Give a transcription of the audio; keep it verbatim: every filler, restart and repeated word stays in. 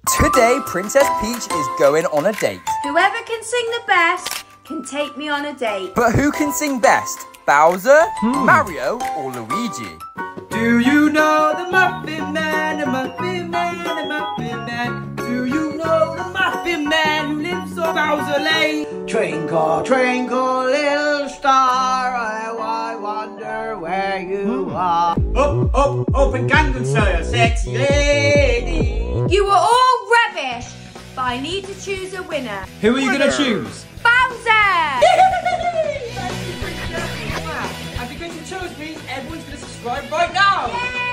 Today, Princess Peach is going on a date. Whoever can sing the best can take me on a date. But who can sing best? Bowser, hmm. Mario, or Luigi? Do you know the Muffin Man, the Muffin Man, the Muffin Man? Do you know the Muffin Man who lives on Bowser Lane? Twinkle, twinkle, little star, I, I wonder where you hmm. are. Up, up, up and Gangnam Style, sexy lady. You are all rubbish, but I need to choose a winner. Who are you going to choose? Bowser! And because you chose me, everyone's going to subscribe right now. Yay!